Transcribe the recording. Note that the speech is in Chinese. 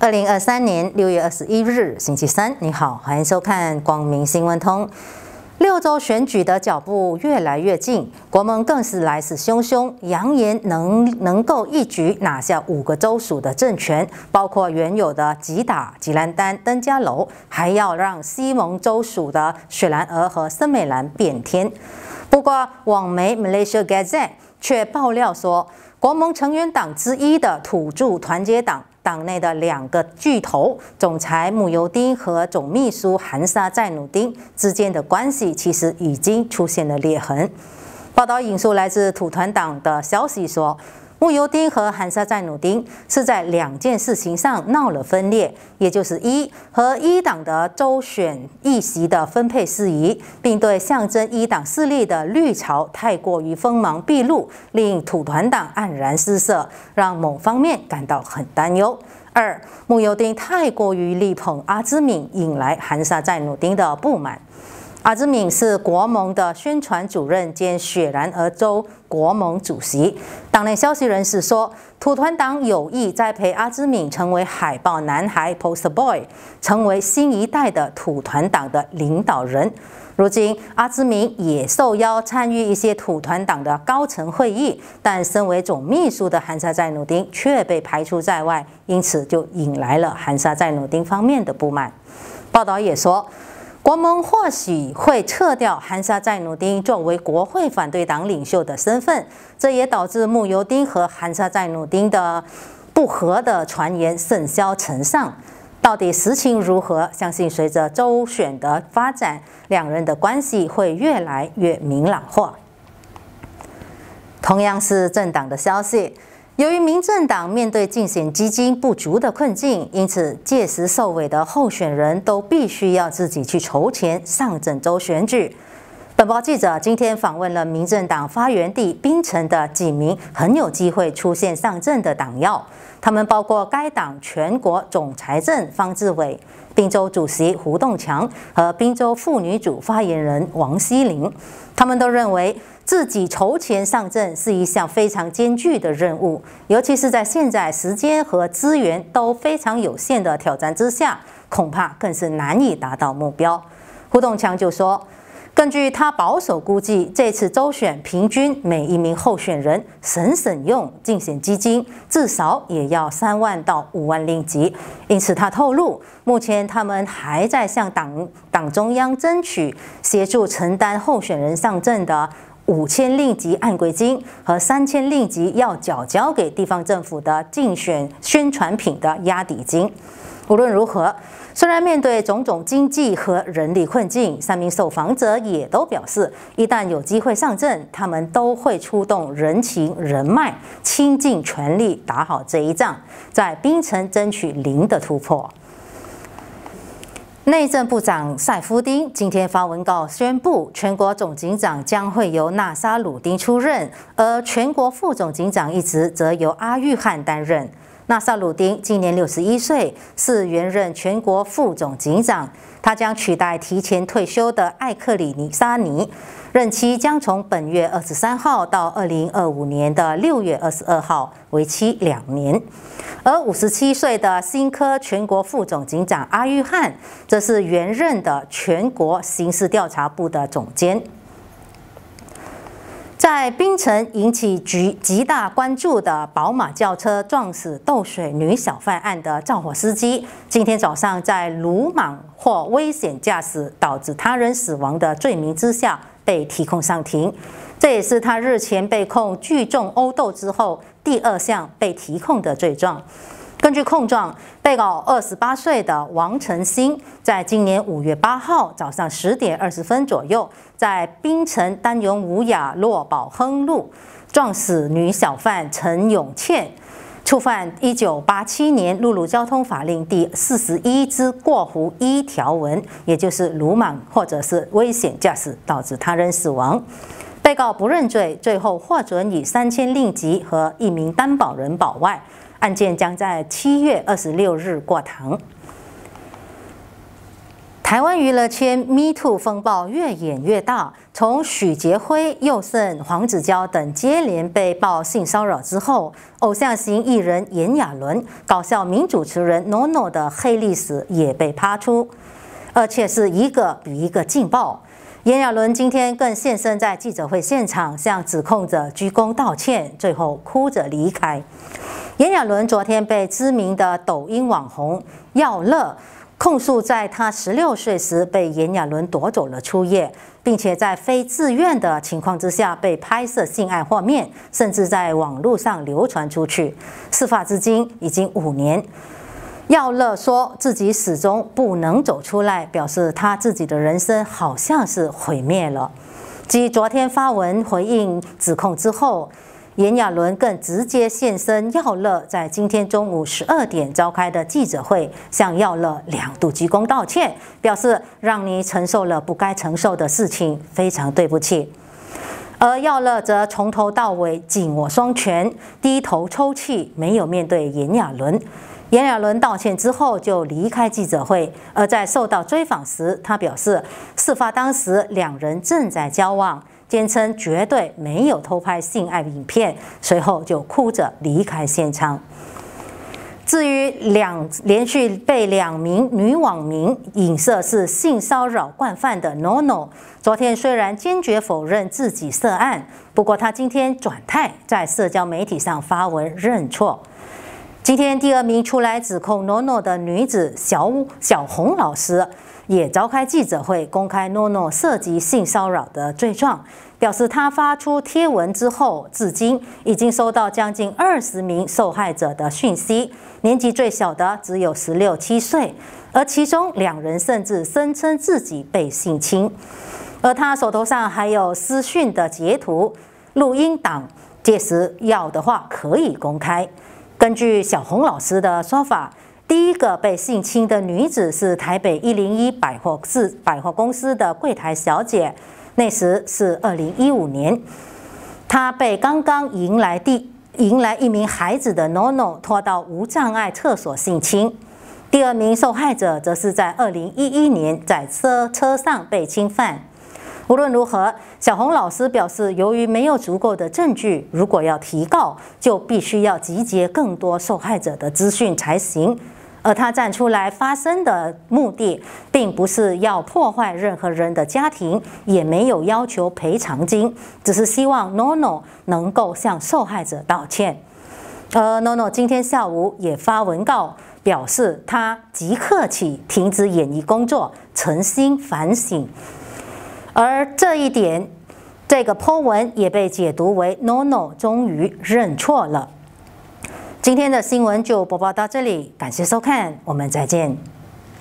2023年6月21日，星期三，你好，欢迎收看光明新闻通。6州选举的脚步越来越近，国盟更是来势汹汹，扬言能够一举拿下5个州属的政权，包括原有的吉打、吉兰丹、登嘉楼，还要让西蒙州属的雪兰莪和森美兰变天。不过，网媒 Malaysia Gazette 却爆料说，国盟成员党之一的土著团结党党内的2个巨头，总裁慕尤丁和总秘书韩沙赞努丁之间的关系，其实已经出现了裂痕。报道引述来自土团党的消息说，慕尤丁和韩沙赞努丁是在2件事情上闹了分裂，也就是和一党的州选议席的分配事宜，并对象征一党势力的绿潮太过于锋芒毕露，令土团党黯然失色，让某方面感到很担忧。2，慕尤丁太过于力捧阿兹敏，引来韩沙赞努丁的不满。阿兹敏是国盟的宣传主任兼雪兰莪州国盟主席。党内消息人士说，土团党有意栽培阿兹敏成为海报男孩 （poster boy）， 成为新一代的土团党的领导人。如今，阿兹敏也受邀参与一些土团党的高层会议，但身为总秘书的韩沙赞努丁却被排除在外，因此就引来了韩沙赞努丁方面的不满。报道也说，国盟或许会撤掉韩沙赞努丁作为国会反对党领袖的身份，这也导致慕尤丁和韩沙赞努丁的不和的传言甚嚣尘上。到底实情如何？相信随着州选的发展，2人的关系会越来越明朗化。同样是政党的消息，由于民政党面对竞选基金不足的困境，因此届时受委的候选人都必须要自己去筹钱上郑州选举。本报记者今天访问了民政党发源地槟城的几名很有机会出现上阵的党要，他们包括该党全国总财政方志伟、滨州主席胡栋强和滨州妇女组发言人王希玲。他们都认为自己筹钱上阵是一项非常艰巨的任务，尤其是在现在时间和资源都非常有限的挑战之下，恐怕更是难以达到目标。胡栋强就说，根据他保守估计，这次州选平均每一名候选人省用竞选基金至少也要3万到5万令吉，因此他透露，目前他们还在向党中央争取协助承担候选人上阵的5000令吉按规金和3000令吉要缴交给地方政府的竞选宣传品的押抵金。无论如何，虽然面对种种经济和人力困境，3名受访者也都表示，一旦有机会上阵，他们都会出动人情人脉，倾尽全力打好这一仗，在槟城争取0的突破。内政部长赛夫丁今天发文告宣布，全国总警长将会由纳沙鲁丁出任，而全国副总警长一职则由阿育汉担任。纳萨鲁丁今年61岁，是原任全国副总警长，他将取代提前退休的艾克里尼沙尼，任期将从本月23号到2025年的6月22号，为期2年。而57岁的新科全国副总警长阿育汉，则是原任的全国刑事调查部的总监。在槟城引起极大关注的宝马轿车撞死斗水女小贩案的肇火司机，今天早上在鲁莽或危险驾驶导致他人死亡的罪名之下被提控上庭，这也是他日前被控聚众殴斗之后第2项被提控的罪状。根据控状，被告28岁的王成新，在今年5月8号早上10点20分左右，在槟城丹永武雅洛宝亨路撞死女小贩陈永倩，触犯1987年陆路交通法令第41之过湖1条文，也就是鲁莽或者是危险驾驶导致他人死亡。被告不认罪，最后获准以3000令吉和1名担保人保外。案件将在7月26日过堂。 台湾娱乐圈 Me Too 风暴越演越大，从许杰辉、佑胜、黄子佼等接连被曝性骚扰之后，偶像型艺人炎亚纶、搞笑名主持人 NONO 的黑历史也被扒出，而且是一个比一个劲爆。炎亚纶今天更现身在记者会现场，向指控者鞠躬道歉，最后哭着离开。炎亚纶昨天被知名的抖音网红耀乐控诉，在他16岁时被炎亚纶夺走了初夜，并且在非自愿的情况之下被拍摄性爱画面，甚至在网络上流传出去。事发至今已经5年。耀乐说自己始终不能走出来，表示他自己的人生好像是毁灭了。继昨天发文回应指控之后，炎亚纶更直接现身耀乐在今天中午12点召开的记者会，向耀乐2度鞠躬道歉，表示让你承受了不该承受的事情，非常对不起。而耀乐则从头到尾紧握双拳，低头抽泣，没有面对炎亚纶。炎亚纶道歉之后就离开记者会，而在受到追访时，他表示事发当时2人正在交往，坚称绝对没有偷拍性爱影片，随后就哭着离开现场。至于连续被2名女网民影射是性骚扰惯犯的 NONO， 昨天虽然坚决否认自己涉案，不过他今天转态，在社交媒体上发文认错。今天第2名出来指控 NONO 的女子小红老师也召开记者会，公开 NONO 涉及性骚扰的罪状，表示他发出贴文之后，至今已经收到将近20名受害者的讯息，年纪最小的只有16、17岁，而其中2人甚至声称自己被性侵，而他手头上还有私讯的截图、录音档，届时要的话可以公开。根据小红老师的说法，第一个被性侵的女子是台北101百货公司的柜台小姐，那时是2015年，她被刚刚迎来1名孩子的 NONO 拖到无障碍厕所性侵。第2名受害者则是在2011年在车上被侵犯。无论如何，小红老师表示，由于没有足够的证据，如果要提告，就必须要集结更多受害者的资讯才行。而他站出来发声的目的，并不是要破坏任何人的家庭，也没有要求赔偿金，只是希望 NONO 能够向受害者道歉。而 NONO 今天下午也发文告，表示他即刻起停止演艺工作，诚心反省。而这一点，这个 po 文也被解读为 NONO 终于认错了。今天的新闻就播报到这里，感谢收看，我们再见。